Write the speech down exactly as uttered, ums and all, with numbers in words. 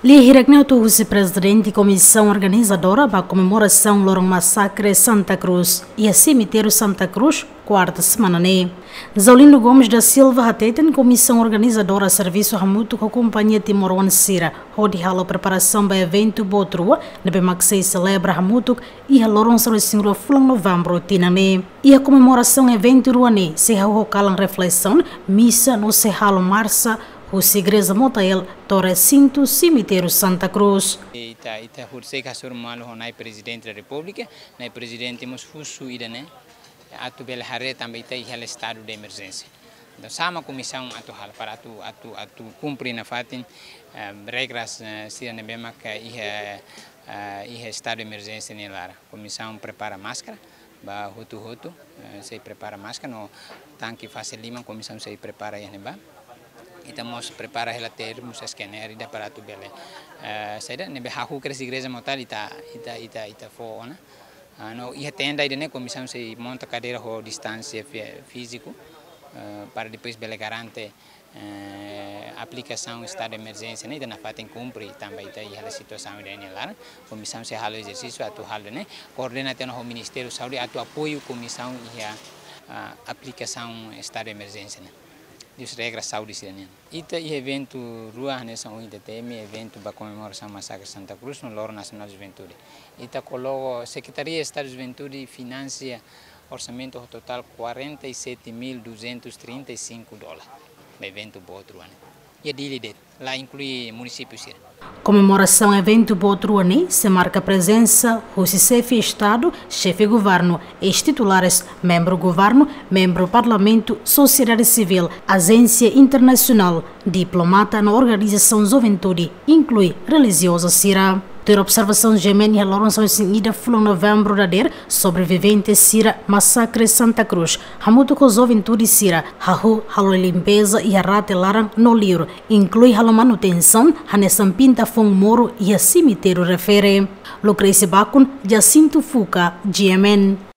Lihirakneuto vice-presidente e comissão organizadora da comemoração Lorong Massacre Santa Cruz e a cemitério Santa Cruz, quarta semana né. Zaulino Gomes da Silva Hateten, comissão organizadora serviço Ramuto com a companhia Timor One Sira, onde a preparação do evento Botrua, na Bemaxei celebra Ramuto e a Lorong Sarosingro Fulang Novembro Tinane. E a comemoração evento Ruane, se rocalam reflexão, missa no Serralo Marça, o Igreja Motael, Torre Cinto, Cemitério Santa Cruz. Ita ita hursei kasur malu honai presidente da República, nai presidente mos fusu ida né, atu bel hare também ita ihal estado de emergência. Então sama comissão atu hal para atu atu atu cumprir na fatin regras sira ne bema ka iha iha estado de emergência ne lara. Comissão prepara máscara, ba hutu hutu, se prepara máscara no tanque fase lima, comissão se prepara ia neba. Estamos prepara relater mus scanner ida para tu bele. Saida nebe haku kres igreja motal ita ita ita ita fo na. No ia tenda ida ne comissão se monta cadeira ho distância físico para depois bele garante aplicação estado de emergência né ida na fatem cumprir também ita ia a situação ida ne lá. Comissão se halo exercício atu halo né coordenação no Ministério da Saúde atu apoio comissão ia aplicação estado de emergência né. Dis regras saúde sirene. Ita e evento rua nessa unidade teme evento para comemoração massacre Santa Cruz no Loro Nacional de Juventude. Ita coloca Secretaria de Estado de Juventude financia orçamento total quarenta e sete mil duzentos e trinta e cinco dólares. Evento outro ano. E a dele lá inclui municípios sir. Comemoração evento Botruani se marca a presença do chefe Estado, chefe governo, ex-titulares, membro governo, membro parlamento, sociedade civil, agência internacional, diplomata na organização Juventude, inclui religiosa Sira. Ter observação gemene a Lourenço seguida Fulang Novembro da der sobrevivente Sira massacre Santa Cruz. Hamuto com Juventude Sira, hahu halo limpeza e arate larang no livro, inclui halo manutenção, hanesam pinta fong moro e a cemitério refere. Lucrece Bacun, Jacinto Fuca, G M N.